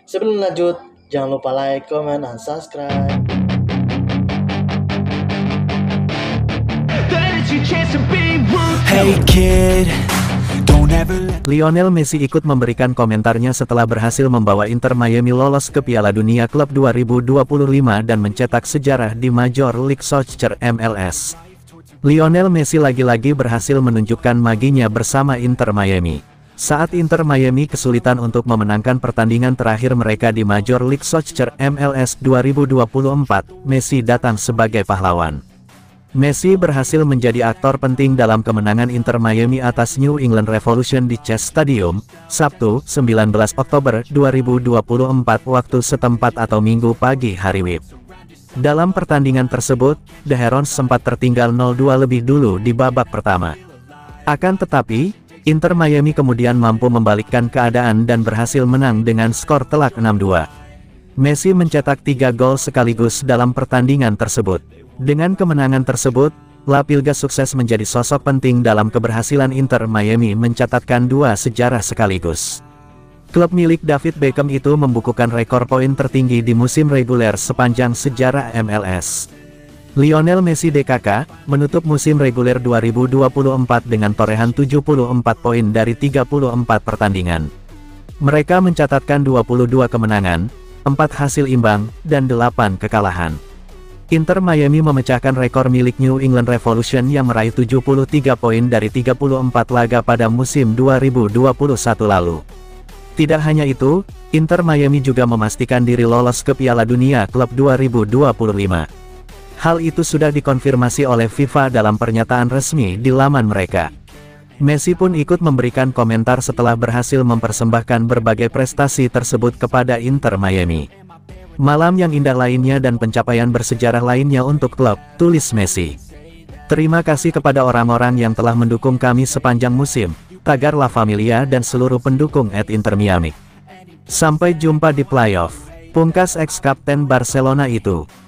Sebelum lanjut, jangan lupa like, comment, dan subscribe. Hey kid, don't ever let Lionel Messi ikut memberikan komentarnya setelah berhasil membawa Inter Miami lolos ke Piala Dunia Klub 2025 dan mencetak sejarah di Major League Soccer MLS. Lionel Messi lagi-lagi berhasil menunjukkan maginya bersama Inter Miami. Saat Inter Miami kesulitan untuk memenangkan pertandingan terakhir mereka di Major League Soccer MLS 2024, Messi datang sebagai pahlawan. Messi berhasil menjadi aktor penting dalam kemenangan Inter Miami atas New England Revolution di Chase Stadium, Sabtu, 19 Oktober 2024 waktu setempat atau Minggu pagi hari WIB. Dalam pertandingan tersebut, The Herons sempat tertinggal 0-2 lebih dulu di babak pertama. Akan tetapi, Inter Miami kemudian mampu membalikkan keadaan dan berhasil menang dengan skor telak 6-2. Messi mencetak 3 gol sekaligus dalam pertandingan tersebut. Dengan kemenangan tersebut, La Pilga sukses menjadi sosok penting dalam keberhasilan Inter Miami mencatatkan 2 sejarah sekaligus. Klub milik David Beckham itu membukukan rekor poin tertinggi di musim reguler sepanjang sejarah MLS. Lionel Messi DKK, menutup musim reguler 2024 dengan torehan 74 poin dari 34 pertandingan. Mereka mencatatkan 22 kemenangan, 4 hasil imbang, dan 8 kekalahan. Inter Miami memecahkan rekor milik New England Revolution yang meraih 73 poin dari 34 laga pada musim 2021 lalu. Tidak hanya itu, Inter Miami juga memastikan diri lolos ke Piala Dunia Klub 2025. Hal itu sudah dikonfirmasi oleh FIFA dalam pernyataan resmi di laman mereka. Messi pun ikut memberikan komentar setelah berhasil mempersembahkan berbagai prestasi tersebut kepada Inter Miami. Malam yang indah lainnya dan pencapaian bersejarah lainnya untuk klub, tulis Messi. Terima kasih kepada orang-orang yang telah mendukung kami sepanjang musim, tagar La Familia dan seluruh pendukung Inter Miami. Sampai jumpa di playoff, pungkas ex-kapten Barcelona itu.